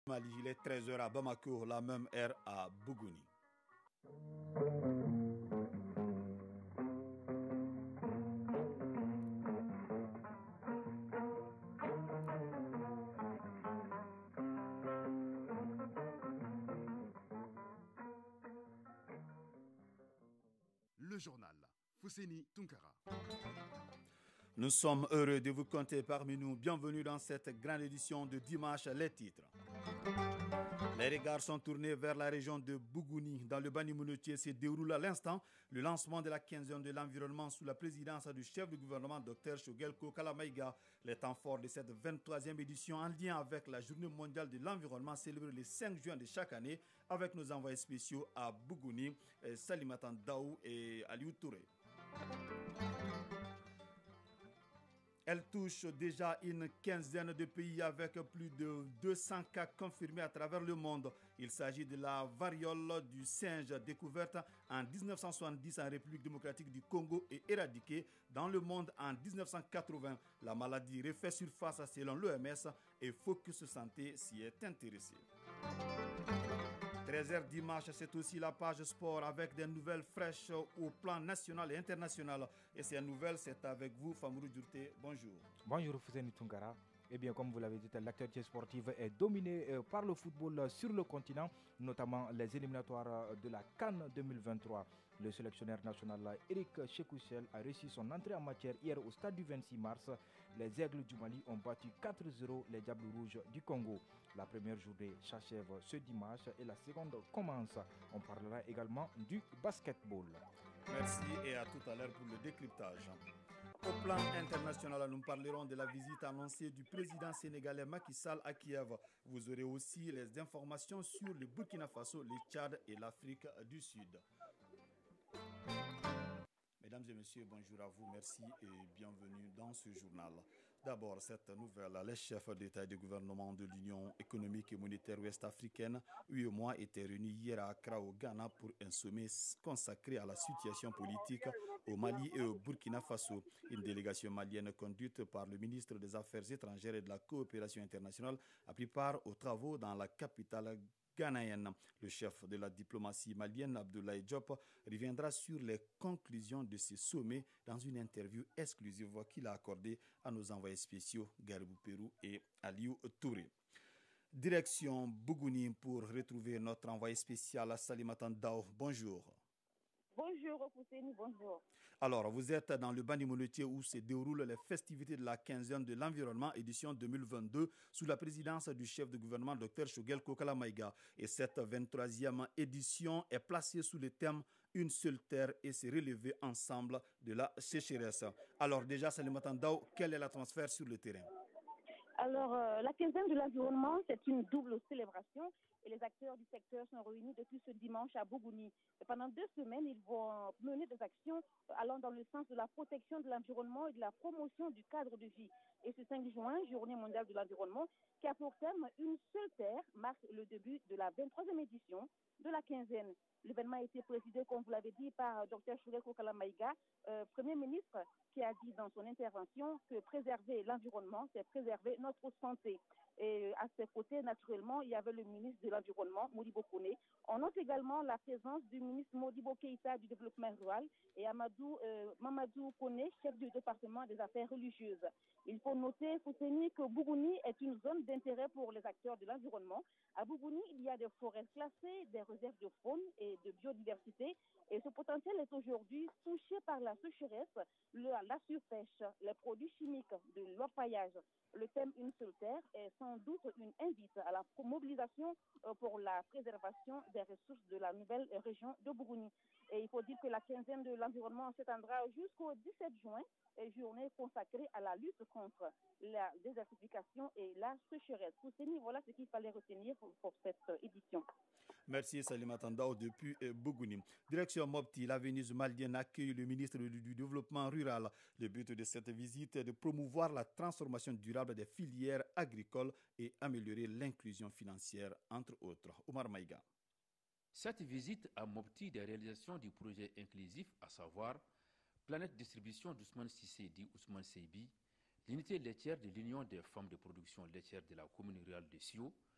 Mali, il est 13 h à Bamako, la même heure à Bougouni. Le journal Fousseni Tunkara. Nous sommes heureux de vous compter parmi nous. Bienvenue dans cette grande édition de dimanche. Les titres. Les regards sont tournés vers la région de Bougouni. Dans le Bani Mounetier se déroule à l'instant le lancement de la 15e de l'environnement sous la présidence du chef du gouvernement Dr Choguel Kokala Maïga. Les temps forts de cette 23e édition en lien avec la journée mondiale de l'environnement célébrée le 5 juin de chaque année avec nos envoyés spéciaux à Bougouni, Salimatan Daou et Aliou Touré. Elle touche déjà une quinzaine de pays avec plus de 200 cas confirmés à travers le monde. Il s'agit de la variole du singe découverte en 1970 en République démocratique du Congo et éradiquée dans le monde en 1980. La maladie refait surface selon l'OMS et Focus Santé s'y est intéressé. 13h dimanche, c'est aussi la page sport avec des nouvelles fraîches au plan national et international. Et ces nouvelles, c'est avec vous, Famourou Djourté. Bonjour. Bonjour, Fousseni Tunkara. Eh bien, comme vous l'avez dit, l'actualité sportive est dominée par le football sur le continent, notamment les éliminatoires de la CAN 2023. Le sélectionneur national Eric Chekouchel a réussi son entrée en matière hier au stade du 26 mars. Les Aigles du Mali ont battu 4-0 les Diables Rouges du Congo. La première journée s'achève ce dimanche et la seconde commence. On parlera également du basketball. Merci et à tout à l'heure pour le décryptage. Au plan international, nous parlerons de la visite annoncée du président sénégalais Macky Sall à Kiev. Vous aurez aussi les informations sur le Burkina Faso, le Tchad et l'Afrique du Sud. Mesdames et messieurs, bonjour à vous, merci et bienvenue dans ce journal. D'abord, cette nouvelle, les chefs d'État et de gouvernement de l'Union économique et monétaire ouest-africaine, UEMOA, étaient réunis hier à Accra au Ghana pour un sommet consacré à la situation politique au Mali et au Burkina Faso. Une délégation malienne conduite par le ministre des Affaires étrangères et de la coopération internationale a pris part aux travaux dans la capitale ghanéenne. Le chef de la diplomatie malienne, Abdoulaye Diop, reviendra sur les conclusions de ce sommet dans une interview exclusive qu'il a accordée à nos envoyés spéciaux Garibou Pérou et Aliou Touré. Direction Bougouni pour retrouver notre envoyé spécial Salimatan Daou. Bonjour. Bonjour, Fousseni, bonjour. Alors, vous êtes dans le Bani Mounetier où se déroulent les festivités de la 15e de l'environnement, édition 2022, sous la présidence du chef de gouvernement, Dr Choguel Kokala Maïga. Et cette 23e édition est placée sous le thème « Une seule terre et se relever ensemble de la sécheresse ». Alors déjà, Salimatan Daou, quelle est l'atmosphère sur le terrain? Alors, la 15e de l'environnement, c'est une double célébration et les acteurs du secteur sont réunis depuis ce dimanche à Bougouni. Et pendant 2 semaines, ils vont mener des actions allant dans le sens de la protection de l'environnement et de la promotion du cadre de vie. Et ce 5 juin, journée mondiale de l'environnement, qui a pour thème Une seule terre, marque le début de la 23e édition de la 15e. L'événement a été présidé, comme vous l'avez dit, par Dr Choguel Kokala Maïga, Premier ministre, qui a dit dans son intervention que préserver l'environnement, c'est préserver notre santé. Et à ses côtés, naturellement, il y avait le ministre de l'Environnement, Modibo Kone. On note également la présence du ministre Modibo Keïta du Développement rural et Mamadou Kone, chef du département des affaires religieuses. Il faut noter, Fousseni, que Bougouni est une zone d'intérêt pour les acteurs de l'environnement. À Bougouni, il y a des forêts classées, des réserves de faune et de biodiversité. Et ce potentiel est aujourd'hui touché par la sécheresse, la surpêche, les produits chimiques, de l'orpaillage. Le thème Une seule terre est sans doute une invite à la mobilisation pour la préservation des ressources de la nouvelle région de Bougouni. Et il faut dire que la 15e de l'environnement s'étendra jusqu'au 17 juin, journée consacrée à la lutte contre la désertification et la sécheresse. Voilà ce qu'il fallait retenir pour cette édition. Merci Salimatan Daou depuis Bougouni. Direction Mopti, l'avenue malienne accueille le ministre du Développement rural. Le but de cette visite est de promouvoir la transformation durable des filières agricoles et améliorer l'inclusion financière, entre autres. Omar Maïga. Cette visite à Mopti des réalisations du projet inclusif, à savoir Planète Distribution d'Ousmane Sissé dit Ousmane Seibi, l'unité laitière de l'Union des femmes de production laitière de la commune rurale de Sio,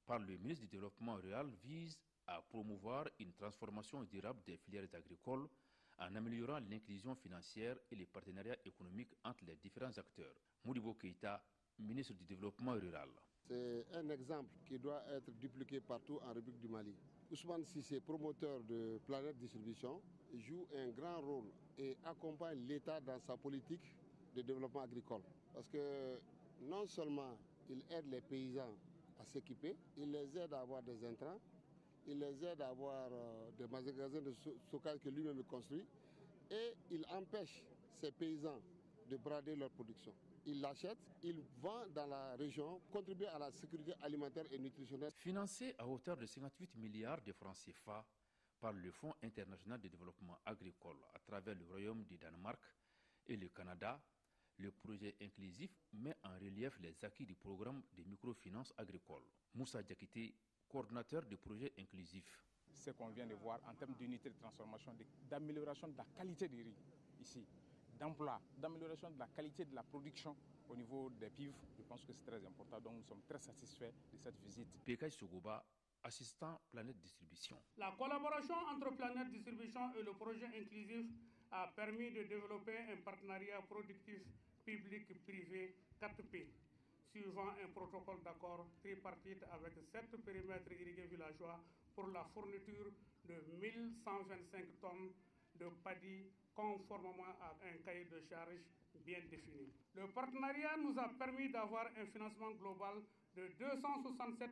par le ministre du Développement rural vise à promouvoir une transformation durable des filières agricoles en améliorant l'inclusion financière et les partenariats économiques entre les différents acteurs. Modibo Keïta, ministre du Développement rural. C'est un exemple qui doit être dupliqué partout en République du Mali. Ousmane Cissé, promoteur de Planète Distribution, joue un grand rôle et accompagne l'État dans sa politique de développement agricole. Parce que non seulement il aide les paysans à s'équiper, il les aide à avoir des intrants, il les aide à avoir des magasins de stockage que lui-même construit et il empêche ces paysans de brader leur production. Il l'achète, il vend dans la région, contribue à la sécurité alimentaire et nutritionnelle. Financé à hauteur de 58 milliards de francs CFA par le Fonds international de développement agricole à travers le Royaume du Danemark et le Canada, le projet inclusif met en relief les acquis du programme de microfinance agricole. Moussa Diakité, coordinateur du projet inclusif. Ce qu'on vient de voir en termes d'unité de transformation, d'amélioration de la qualité du riz ici, d'emploi, d'amélioration de la qualité de la production au niveau des PIV, je pense que c'est très important. Donc nous sommes très satisfaits de cette visite. Pekay Sougouba, assistant Planète Distribution. La collaboration entre Planète Distribution et le projet inclusif a permis de développer un partenariat productif public-privé 4P, suivant un protocole d'accord tripartite avec 7 périmètres irrigués villageois pour la fourniture de 1125 tonnes de paddy conformément à un cahier de charges bien défini. Le partenariat nous a permis d'avoir un financement global de 267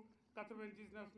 99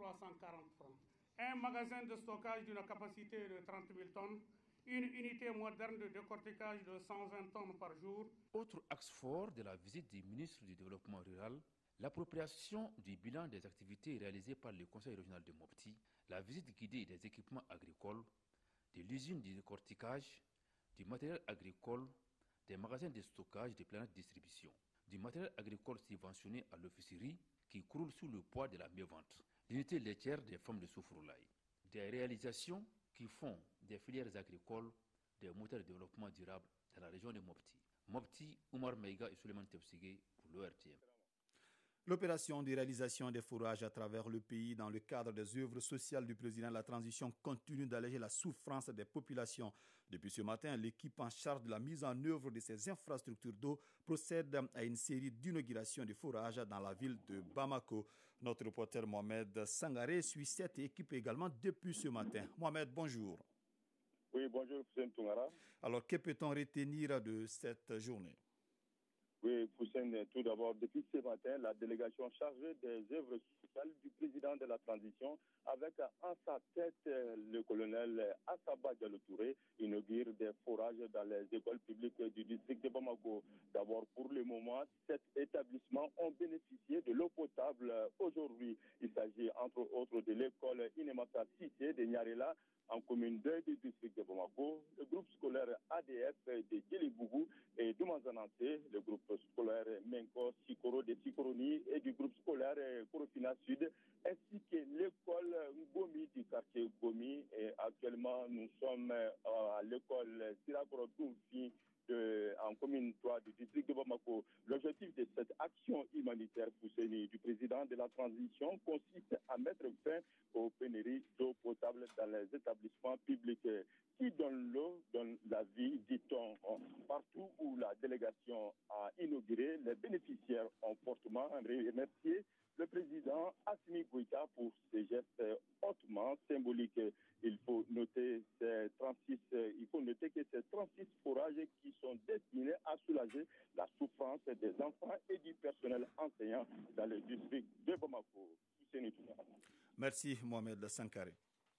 340 francs, un magasin de stockage d'une capacité de 30 000 tonnes, une unité moderne de décortiquage de 120 tonnes par jour. Autre axe fort de la visite du ministre du Développement rural, l'appropriation du bilan des activités réalisées par le Conseil régional de Mopti, la visite guidée des équipements agricoles, de l'usine de décortiquage, du matériel agricole, des magasins de stockage de Planète Distribution, du matériel agricole subventionné à l'officerie qui croule sous le poids de la mévente, l'unité laitière des femmes de Soufroulaye, des réalisations qui font des filières agricoles des moteurs de développement durable dans la région de Mopti. Mopti, Oumar Meiga et Suleiman Tepsigé pour l'ORTM. L'opération de réalisation des fourrages à travers le pays dans le cadre des œuvres sociales du président de la transition continue d'alléger la souffrance des populations. Depuis ce matin, l'équipe en charge de la mise en œuvre de ces infrastructures d'eau procède à une série d'inaugurations de fourrages dans la ville de Bamako. Notre reporter Mohamed Sangaré suit cette équipe également depuis ce matin. Mohamed, bonjour. Oui, bonjour, Foussène Toungara. Alors, que peut-on retenir de cette journée? Oui, Foussène, tout d'abord, depuis ce matin, la délégation chargée des œuvres sociales du président de la transition, avec en sa tête le colonel Assaba Diallo Touré, inaugure des forages dans les écoles publiques du district de Bamako. D'abord, pour le moment, 7 établissements ont bénéficié de l'eau potable aujourd'hui. Il s'agit entre autres de l'école Inemata Cissé de Nyarela, en commune 2 du district de Bamako, le groupe scolaire ADF de Djelibougou et de Manzananté, le groupe scolaire Menko Sikoro de Sikoroni et du groupe scolaire Korofina Sud, ainsi que l'école Ngomi du quartier Gomi. Et actuellement, nous sommes à l'école Sirakoro Doumfi en commune 3 du district de Bamako. L'objectif de cette action humanitaire poussée du président de la transition consiste à mettre fin aux pénuries d'eau potable dans les établissements publics. Qui donne l'eau, donne la vie, dit-on. Partout où la délégation a inauguré, les bénéficiaires ont fortement remercié le président Assimi Goïta pour ces gestes hautement symboliques. Il faut noter que ces 36 forages qui sont destinés à soulager la souffrance des enfants et du personnel enseignant dans le district de Bamako. Merci Mohamed Sankaré.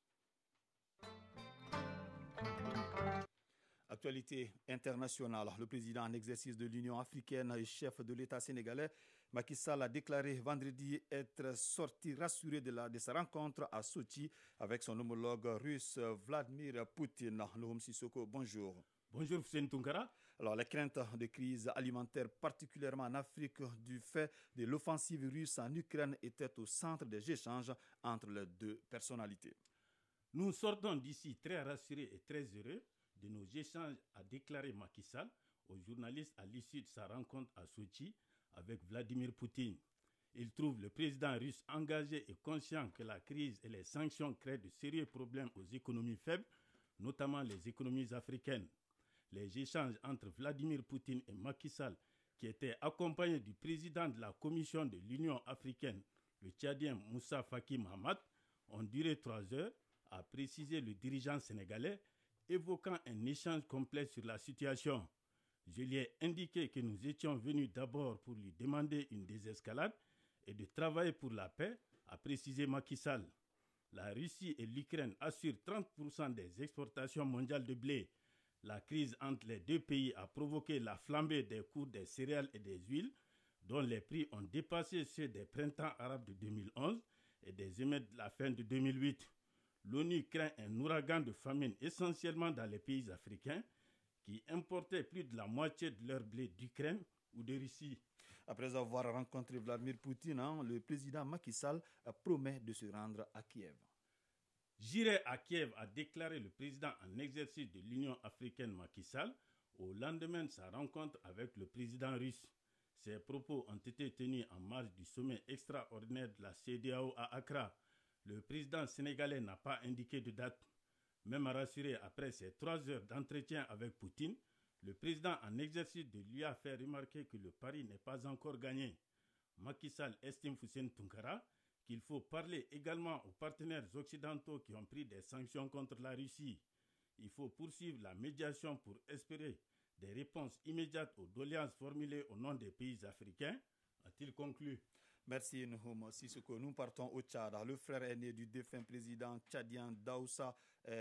Actualité internationale, le président en exercice de l'Union africaine et chef de l'État sénégalais, Macky Sall, a déclaré vendredi être sorti rassuré de sa rencontre à Sochi avec son homologue russe Vladimir Poutine. Lohom Sissoko, bonjour. Bonjour Foussène Tounkara. Alors, les craintes de crise alimentaire, particulièrement en Afrique, du fait de l'offensive russe en Ukraine, étaient au centre des échanges entre les deux personnalités. Nous sortons d'ici très rassurés et très heureux de nos échanges, a déclaré Macky Sall aux journalistes à l'issue de sa rencontre à Sochi avec Vladimir Poutine. Il trouve le président russe engagé et conscient que la crise et les sanctions créent de sérieux problèmes aux économies faibles, notamment les économies africaines. Les échanges entre Vladimir Poutine et Macky Sall, qui étaient accompagnés du président de la Commission de l'Union africaine, le Tchadien Moussa Faki Mahamat, ont duré 3 heures, a précisé le dirigeant sénégalais, évoquant un échange complet sur la situation. Je lui ai indiqué que nous étions venus d'abord pour lui demander une désescalade et de travailler pour la paix, a précisé Macky Sall. La Russie et l'Ukraine assurent 30% des exportations mondiales de blé. La crise entre les deux pays a provoqué la flambée des cours des céréales et des huiles, dont les prix ont dépassé ceux des printemps arabes de 2011 et des émeutes de la fin de 2008. L'ONU craint un ouragan de famine essentiellement dans les pays africains qui importaient plus de la moitié de leur blé d'Ukraine ou de Russie. Après avoir rencontré Vladimir Poutine, le président Macky Sall promet de se rendre à Kiev. J'irai à Kiev, a déclaré le président en exercice de l'Union africaine Macky Sall au lendemain de sa rencontre avec le président russe. Ces propos ont été tenus en marge du sommet extraordinaire de la CEDEAO à Accra. Le président sénégalais n'a pas indiqué de date. Même rassuré après ces 3 heures d'entretien avec Poutine, le président en exercice de lui a fait remarquer que le pari n'est pas encore gagné. Macky Sall estime Fousseni Tounkara qu'il faut parler également aux partenaires occidentaux qui ont pris des sanctions contre la Russie. Il faut poursuivre la médiation pour espérer des réponses immédiates aux doléances formulées au nom des pays africains, a-t-il conclu. Merci Nhoum Sissoko. Nous partons au Tchad. Le frère aîné du défunt président tchadien Daoussa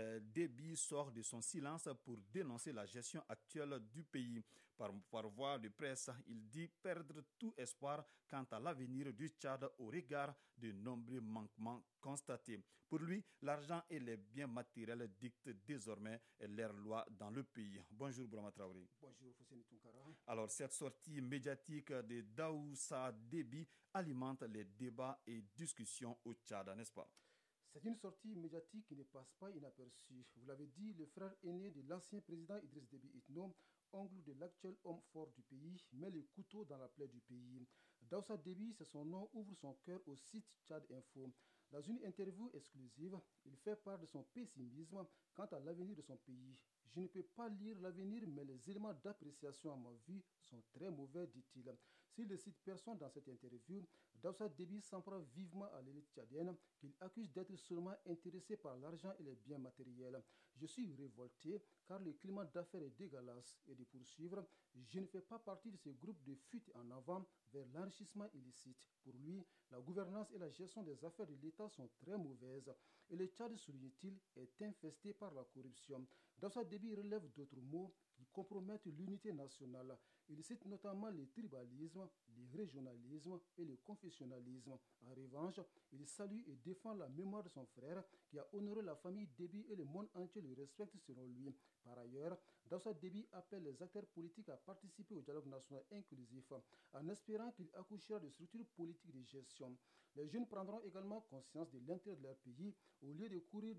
Déby sort de son silence pour dénoncer la gestion actuelle du pays. Par voie de presse, il dit perdre tout espoir quant à l'avenir du Tchad au regard de nombreux manquements constatés. Pour lui, l'argent et les biens matériels dictent désormais leurs lois dans le pays. Bonjour Bourama Traoré. Bonjour Fousseni Tounkara. Alors, cette sortie médiatique de Daoussa Déby alimente les débats et discussions au Tchad, n'est-ce pas? C'est une sortie médiatique qui ne passe pas inaperçue. Vous l'avez dit, le frère aîné de l'ancien président Idriss Déby Itno, oncle de l'actuel homme fort du pays, met le couteau dans la plaie du pays. Daoussa Déby, c'est son nom, ouvre son cœur au site Tchad Info. Dans une interview exclusive, il fait part de son pessimisme quant à l'avenir de son pays. Je ne peux pas lire l'avenir, mais les éléments d'appréciation à ma vue sont très mauvais, dit-il. S'il ne cite personne dans cette interview, Daoussa Déby s'en prend vivement à l'élite tchadienne qu'il accuse d'être seulement intéressé par l'argent et les biens matériels. Je suis révolté car le climat d'affaires est dégueulasse et de poursuivre, je ne fais pas partie de ce groupe de fuite en avant vers l'enrichissement illicite. Pour lui, la gouvernance et la gestion des affaires de l'État sont très mauvaises et le Tchad, souligne-t-il, est infesté par la corruption. Daoussa Déby relève d'autres mots qui compromettent l'unité nationale. Il cite notamment le tribalisme, le régionalisme et le confessionnalisme. En revanche, il salue et défend la mémoire de son frère qui a honoré la famille Déby et le monde entier le respecte selon lui. Par ailleurs, Daoussa Déby appelle les acteurs politiques à participer au dialogue national inclusif en espérant qu'il accouchera de structures politiques de gestion. Les jeunes prendront également conscience de l'intérêt de leur pays au lieu de courir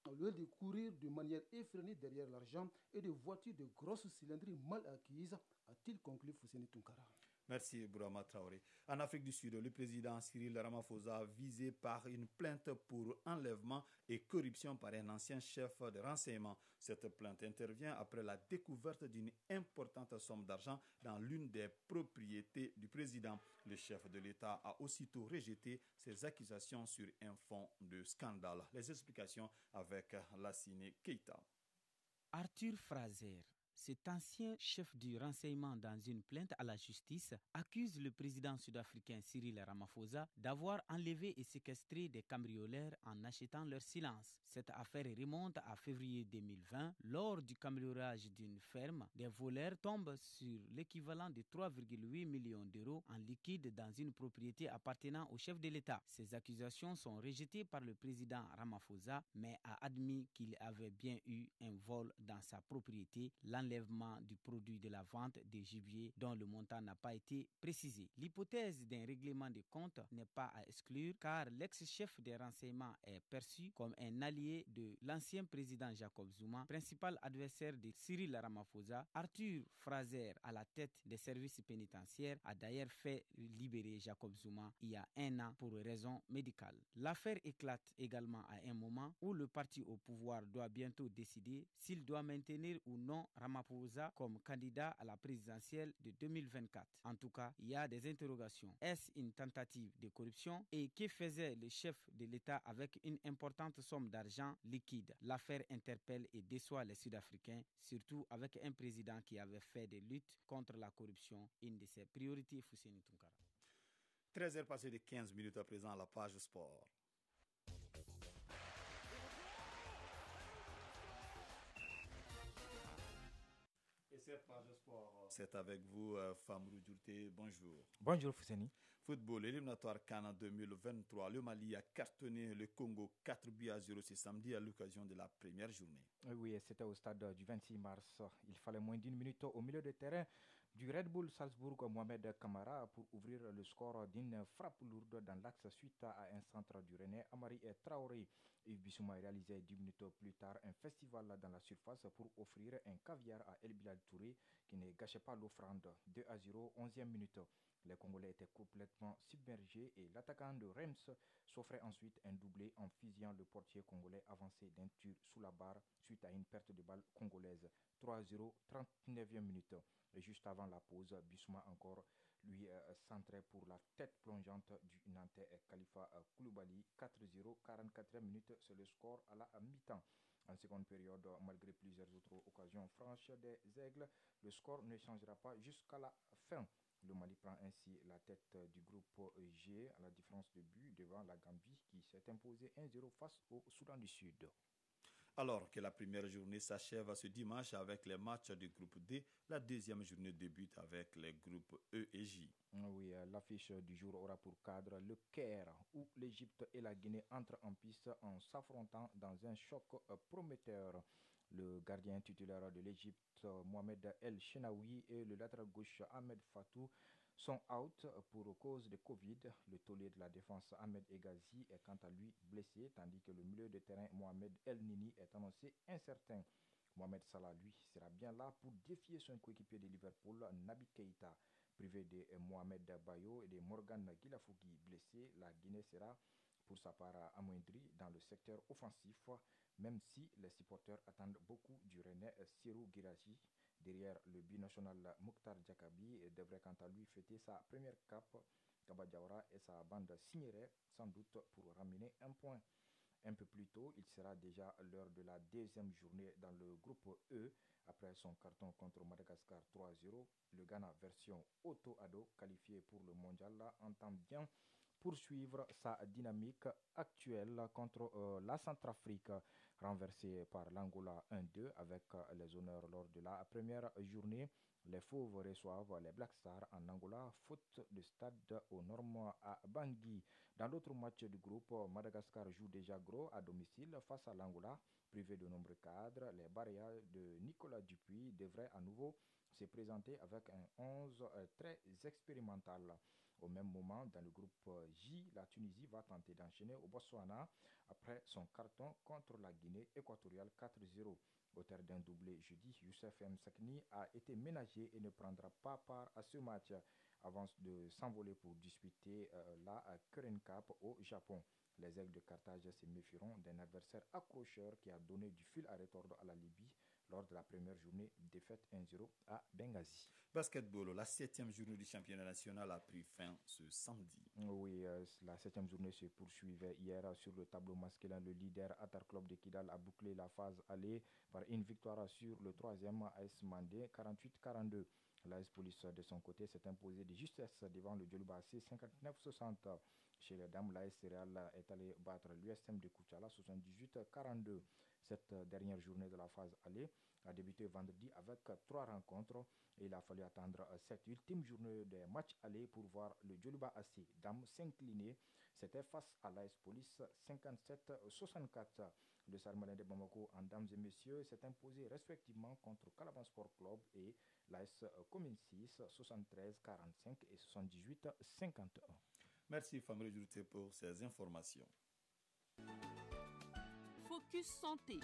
de manière effrénée derrière l'argent et de voitures de grosses cylindries mal acquises, a-t-il conclu Fousseni Tounkara. Merci Bourama Traoré. En Afrique du Sud, le président Cyril Ramaphosa visé par une plainte pour enlèvement et corruption par un ancien chef de renseignement. Cette plainte intervient après la découverte d'une importante somme d'argent dans l'une des propriétés du président. Le chef de l'État a aussitôt rejeté ces accusations sur un fond de scandale. Les explications avec Lassine Keita. Arthur Fraser, cet ancien chef du renseignement dans une plainte à la justice, accuse le président sud-africain Cyril Ramaphosa d'avoir enlevé et séquestré des cambrioleurs en achetant leur silence. Cette affaire remonte à février 2020. Lors du cambriolage d'une ferme, des voleurs tombent sur l'équivalent de 3,8 millions d'euros en liquide dans une propriété appartenant au chef de l'État. Ces accusations sont rejetées par le président Ramaphosa, mais a admis qu'il avait bien eu un vol dans sa propriété. L'enlèvement l'enlèvement du produit de la vente des gibiers dont le montant n'a pas été précisé. L'hypothèse d'un règlement des comptes n'est pas à exclure car l'ex-chef des renseignements est perçu comme un allié de l'ancien président Jacob Zuma, principal adversaire de Cyril Ramaphosa. Arthur Fraser, à la tête des services pénitentiaires, a d'ailleurs fait libérer Jacob Zuma il y a 1 an pour raison médicale. L'affaire éclate également à un moment où le parti au pouvoir doit bientôt décider s'il doit maintenir ou non Ramaphosa comme candidat à la présidentielle de 2024. En tout cas, il y a des interrogations. Est-ce une tentative de corruption? Et que faisait le chef de l'État avec une importante somme d'argent liquide? L'affaire interpelle et déçoit les Sud-Africains, surtout avec un président qui avait fait des luttes contre la corruption une de ses priorités. Fousséni Tounkara. 13h passées de 15 minutes à présent à la page sport. Et cette page sport, c'est avec vous, Famrou Djourté. Bonjour. Bonjour Fousséni. Football, éliminatoire CAN 2023. Le Mali a cartonné le Congo 4-0 ce samedi à l'occasion de la première journée. Oui, c'était au stade du 26 mars. Il fallait moins d'1 minute au milieu de terrain du Red Bull Salzbourg, Mohamed Kamara, pour ouvrir le score d'une frappe lourde dans l'axe suite à un centre du Rennais. Amari et Traoré. Yves Bissouma réalisait 10 minutes plus tard un festival dans la surface pour offrir un caviar à El Bilal Touré qui ne gâchait pas l'offrande. 2-0, 11e minute. Les Congolais étaient complètement submergés et l'attaquant de Reims s'offrait ensuite un doublé en fusillant le portier congolais avancé d'un tir sous la barre suite à une perte de balle congolaise. 3-0, 39e minute. Et juste avant la pause, Bissouma encore lui centrait pour la tête plongeante du Nantais Khalifa Koulibaly. 4-0, 44e minute, c'est le score à la mi-temps. En seconde période, malgré plusieurs autres occasions franches des Aigles, le score ne changera pas jusqu'à la fin. Le Mali prend ainsi la tête du groupe G à la différence de but devant la Gambie qui s'est imposée 1-0 face au Soudan du Sud. Alors que la première journée s'achève ce dimanche avec les matchs du groupe D, la deuxième journée débute avec les groupes E et J. Oui, l'affiche du jour aura pour cadre le Caire, où l'Égypte et la Guinée entrent en piste en s'affrontant dans un choc prometteur. Le gardien titulaire de l'Égypte, Mohamed El Chenaoui, et le latéral gauche Ahmed Fatou sont out pour cause de Covid. Le taulier de la défense Ahmed Egazi est quant à lui blessé, tandis que le milieu de terrain Mohamed El Nini est annoncé incertain. Mohamed Salah, lui, sera bien là pour défier son coéquipier de Liverpool, Naby Keïta. Privé de Mohamed Bayo et de Morgan Guilafogui blessés, la Guinée sera pour sa part amoindrie dans le secteur offensif, même si les supporters attendent beaucoup du Rennais Sirou Guirassy. Derrière le binational Mokhtar Diakabi devrait quant à lui fêter sa première cape. Kaba Diawara et sa bande signeraient sans doute pour ramener un point. Un peu plus tôt, il sera déjà l'heure de la deuxième journée dans le groupe E. Après son carton contre Madagascar 3-0, le Ghana version auto-ado qualifié pour le mondial entend bien poursuivre sa dynamique actuelle contre la Centrafrique, renversée par l'Angola 1-2 avec les honneurs lors de la première journée. Les Fauves reçoivent les Black Stars en Angola, faute de stade aux normes à Bangui. Dans l'autre match du groupe, Madagascar joue déjà gros à domicile face à l'Angola. Privé de nombreux cadres, les Barrières de Nicolas Dupuis devraient à nouveau se présenter avec un 11 très expérimental. Au même moment, dans le groupe J, la Tunisie va tenter d'enchaîner au Botswana après son carton contre la Guinée équatoriale 4-0. Auteur d'un doublé jeudi, Youssef M. Sakni a été ménagé et ne prendra pas part à ce match avant de s'envoler pour disputer la Keren Cup au Japon. Les Aigles de Carthage se méfieront d'un adversaire accrocheur qui a donné du fil à retordre à la Libye lors de la première journée, défaite 1-0 à Benghazi. Basketball, la 7e journée du championnat national a pris fin ce samedi. Oui, la 7e journée se poursuivait hier sur le tableau masculin. Le leader Atar Club de Kidal a bouclé la phase aller par une victoire sur le 3e AS Mandé 48-42. L'AS Police de son côté s'est imposé de justesse devant le Djoluba AC 59-60. Chez les dames, l'AS Céréal est allé battre l'USM de Koutchala 78-42. Cette dernière journée de la phase aller a débuté vendredi avec 3 rencontres et il a fallu attendre cette ultime journée des matchs aller pour voir le Djoluba AC dames s'incliner. C'était face à l'AS Police 57-64. Le Sarmalin de Bamako en dames et messieurs s'est imposé respectivement contre Calaban Sport Club et l'AS Commune 6, 73-45 et 78-51. Merci Famille Jouté pour ces informations. Focus Santé.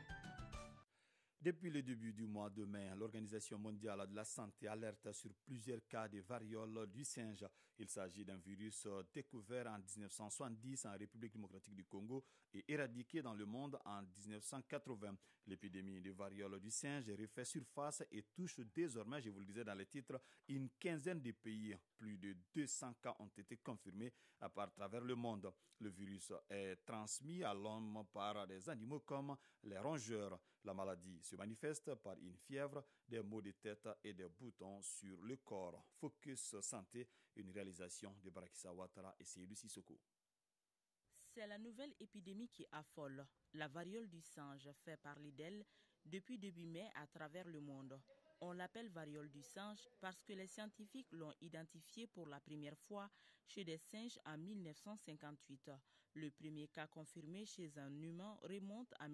Depuis le début du mois de mai, l'Organisation mondiale de la santé alerte sur plusieurs cas de variole du singe. Il s'agit d'un virus découvert en 1970 en République démocratique du Congo et éradiqué dans le monde en 1980. L'épidémie de variole du singe refait surface et touche désormais, je vous le disais dans les titres, une quinzaine de pays. Plus de 200 cas ont été confirmés à travers le monde. Le virus est transmis à l'homme par des animaux comme les rongeurs. La maladie se manifeste par une fièvre, des maux de tête et des boutons sur le corps. Focus Santé, une réalisation de Barakissa Ouattara et Seydou Sissoko. C'est la nouvelle épidémie qui affole. La variole du singe fait parler d'elle depuis début mai à travers le monde. On l'appelle variole du singe parce que les scientifiques l'ont identifiée pour la première fois chez des singes en 1958. Le premier cas confirmé chez un humain remonte à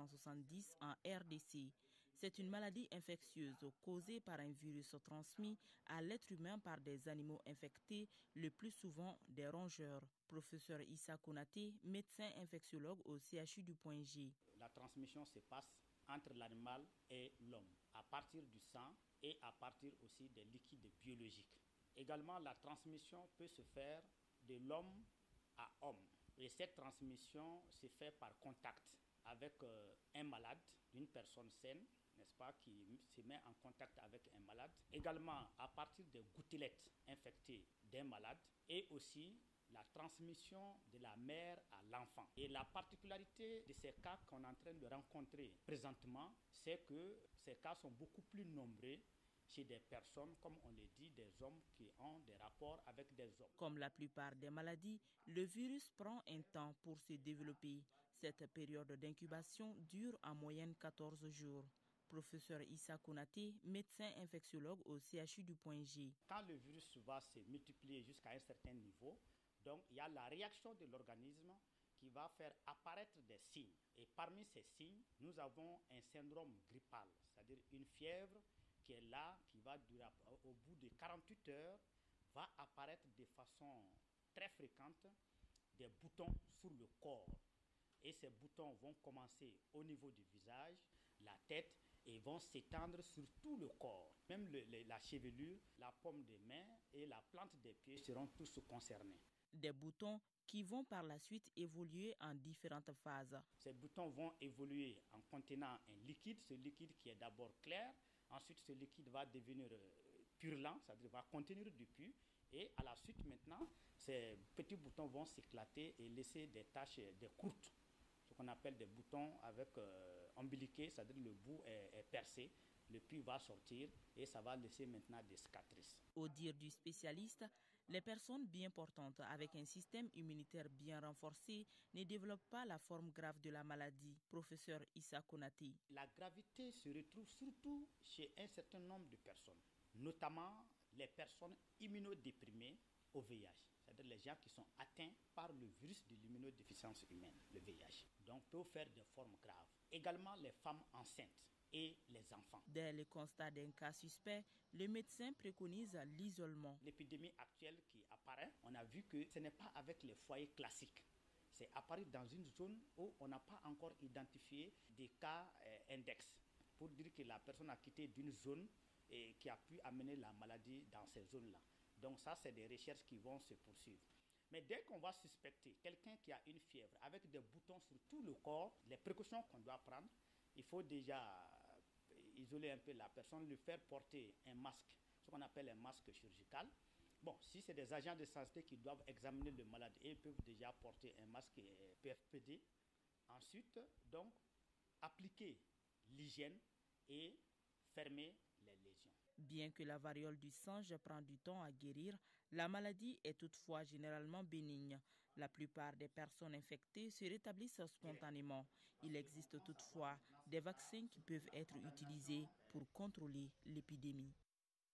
1970 en RDC. C'est une maladie infectieuse causée par un virus transmis à l'être humain par des animaux infectés, le plus souvent des rongeurs. Professeur Issa Konaté, médecin infectiologue au CHU du Point G. La transmission se passe entre l'animal et l'homme, à partir du sang et à partir aussi des liquides biologiques. Également, la transmission peut se faire de l'homme à homme. Et cette transmission se fait par contact avec un malade, une personne saine, n'est-ce pas, qui se met en contact avec un malade. Également, à partir des gouttelettes infectées d'un malade et aussi la transmission de la mère à l'enfant. Et la particularité de ces cas qu'on est en train de rencontrer présentement, c'est que ces cas sont beaucoup plus nombreux chez des personnes, comme on le dit, des hommes qui ont des rapports avec des hommes. Comme la plupart des maladies, le virus prend un temps pour se développer. Cette période d'incubation dure en moyenne 14 jours. Professeur Issa Konaté, médecin infectiologue au CHU du Point G. Quand le virus va se multiplier jusqu'à un certain niveau, donc il y a la réaction de l'organisme qui va faire apparaître des signes. Et parmi ces signes, nous avons un syndrome grippal, c'est-à-dire une fièvre qui est là, qui va durer au bout de 48 heures, va apparaître de façon très fréquente des boutons sur le corps. Et ces boutons vont commencer au niveau du visage, la tête, et vont s'étendre sur tout le corps. Même la chevelure, la paume des mains et la plante des pieds seront tous concernés. Des boutons qui vont par la suite évoluer en différentes phases. Ces boutons vont évoluer en contenant un liquide, ce liquide qui est d'abord clair, ensuite ce liquide va devenir purulent, c'est-à-dire va contenir du pus, et à la suite maintenant, ces petits boutons vont s'éclater et laisser des taches, des croûtes, ce qu'on appelle des boutons avec ombiliqués, c'est-à-dire le bout est percé, le pus va sortir et ça va laisser maintenant des cicatrices. Au dire du spécialiste, les personnes bien portantes avec un système immunitaire bien renforcé ne développent pas la forme grave de la maladie. Professeur Issa Konaté. La gravité se retrouve surtout chez un certain nombre de personnes, notamment les personnes immunodéprimées au VIH, c'est-à-dire les gens qui sont atteints par le virus de l'immunodéficience humaine, le VIH. Donc, peuvent faire des formes graves. Également les femmes enceintes et les enfants. Dès le constat d'un cas suspect, le médecin préconise l'isolement. L'épidémie actuelle qui apparaît, on a vu que ce n'est pas avec les foyers classiques. C'est apparu dans une zone où on n'a pas encore identifié des cas index pour dire que la personne a quitté d'une zone et qui a pu amener la maladie dans ces zones-là. Donc ça, c'est des recherches qui vont se poursuivre. Mais dès qu'on va suspecter quelqu'un qui a une fièvre avec des boutons sur tout le corps, les précautions qu'on doit prendre, il faut déjà isoler un peu la personne, lui faire porter un masque, ce qu'on appelle un masque chirurgical. Bon, si c'est des agents de santé qui doivent examiner le malade, ils peuvent déjà porter un masque PFPD. Ensuite, donc, appliquer l'hygiène et fermer les lésions. Bien que la variole du singe prend du temps à guérir, la maladie est toutefois généralement bénigne. La plupart des personnes infectées se rétablissent spontanément. Il existe toutefois des vaccins qui peuvent être utilisés pour contrôler l'épidémie.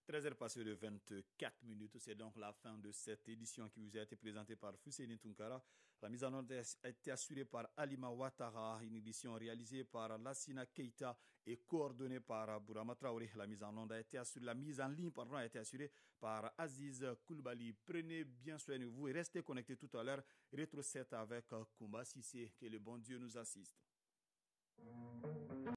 13h passées de 24 minutes, c'est donc la fin de cette édition qui vous a été présentée par Fousseini Tunkara. La mise en onde a été assurée par Alima Ouattara, une édition réalisée par Lassina Keita et coordonnée par Bourama Traoré. La mise en ligne a été assurée par Aziz Koulibaly. Prenez bien soin de vous et restez connectés tout à l'heure. Rétro 7 avec Koumba Sissé. Que le bon Dieu nous assiste.